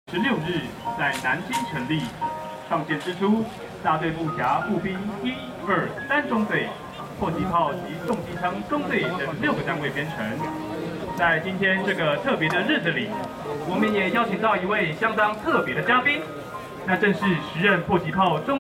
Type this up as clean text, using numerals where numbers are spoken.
日在南京成立，创建之初，大队部辖步兵1、2、3中队、迫击炮及重机枪中队等6个单位编成。在今天这个特别的日子里，我们也邀请到一位相当特别的嘉宾，那正是时任迫击炮中